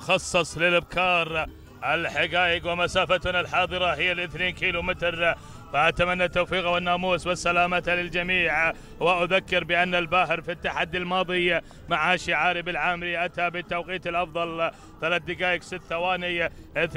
مخصص للابكار. الحقائق ومسافتنا الحاضرة هي 2 كيلو متر، فأتمنى التوفيق والناموس والسلامة للجميع. وأذكر بأن الباهر في التحدي الماضي مع شعاري بالعامري أتى بالتوقيت الأفضل 3 دقائق 6 ثواني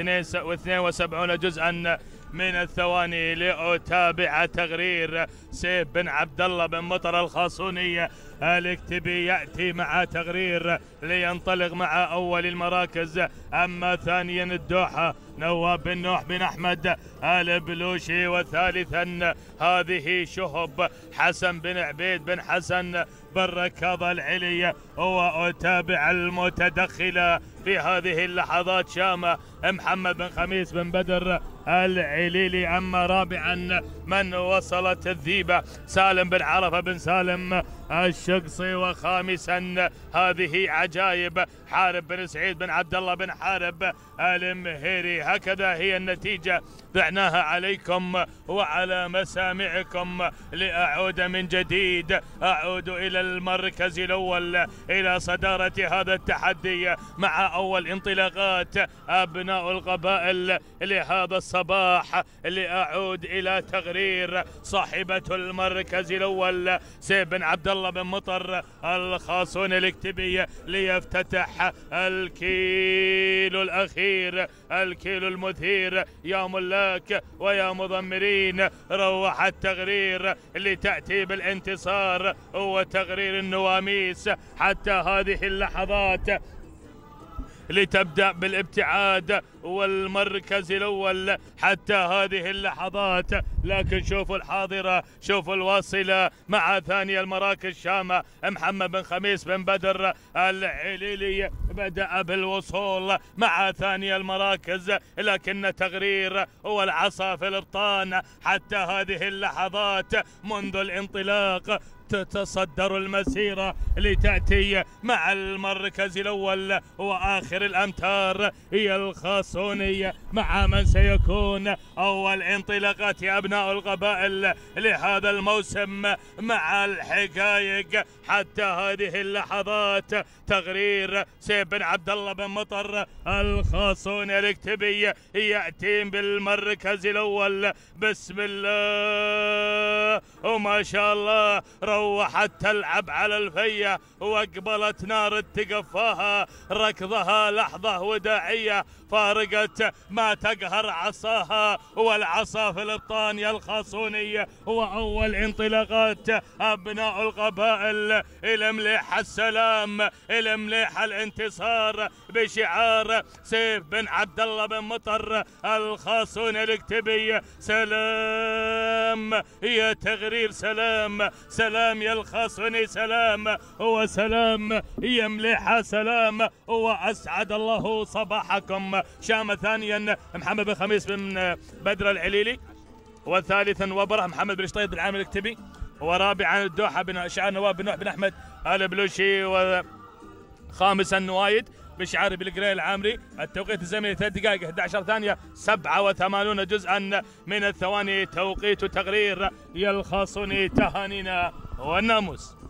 72 جزءا من الثواني. لأتابع تغرير سيف بن عبد الله بن مطر الخاصوني الاكتبي يأتي مع تغرير لينطلق مع أول المراكز. أما ثانيا الدوحة نواف بن نوح بن أحمد البلوشي، وثالثا هذه شهب حسن بن عبيد بن حسن بن ركاض العلي. وأتابع المتدخلة في هذه اللحظات شامة محمد بن خميس بن بدر العليلي. أما رابعا من وصلت الذيبة سالم بن عرفة بن سالم الشقصي. وخامسا هذه عجايب حارب بن سعيد بن عبد الله بن حارب المهيري. هكذا هي النتيجة ضعناها عليكم وعلى مسامعكم. لأعود من جديد، أعود إلى المركز الأول إلى صدارة هذا التحدي مع أول انطلاقات أبناء القبائل لهذا الصباح. لأعود إلى تغرير صاحبة المركز الأول سيف بن عبد الله بن مطر الخاصون الاكتبي ليفتتح الكيلو الأخير، الكيلو المثير. يا ملاك ويا مضمرين، روح التغرير لتأتي بالانتصار وتغرير النواميس حتى هذه اللحظات لتبدأ بالابتعاد والمركز الأول حتى هذه اللحظات. لكن شوفوا الحاضرة، شوفوا الواصلة مع ثاني المراكز شامة محمد بن خميس بن بدر العليلي بدأ بالوصول مع ثاني المراكز، لكن تغرير والعصا في الابطان حتى هذه اللحظات منذ الانطلاق تتصدر المسيرة لتأتي مع المركز الأول. وآخر الأمتار هي الخاصوني مع من سيكون أول انطلاقات أبناء القبائل لهذا الموسم مع الحقائق حتى هذه اللحظات. تغرير سيف بن عبد الله بن مطر الخاصوني الاكتبي يأتي بالمركز الأول. بسم الله وما شاء الله، روحت تلعب على الفية واقبلت نار تقفاها ركضها لحظة وداعية فارقت ما تقهر عصاها، والعصا في الابطان يا الخاصوني. واول انطلاقات ابناء القبائل الى مليح السلام، الى مليح الانتصار بشعار سيف بن عبد الله بن مطر الخاصوني الاكتبي. سلام يا تغرير، سلام سلام يا الخاصوني، سلام وسلام يا مليحة، سلام وأسعد الله صباحكم. شام ثانيا محمد بن خميس بن بدر العليلي، وثالثا وبره محمد بن شطيط بن عامر الاكتبي، ورابعا الدوحة بن شعار نواف بن نوح بن أحمد البلوشي، وخامسا نوايد بشعار بالقرية العامري. التوقيت الزمني 3 دقائق 11 ثانية 87 جزءا من الثواني. توقيت تغرير يا الخاصوني، تهانينا والناموس.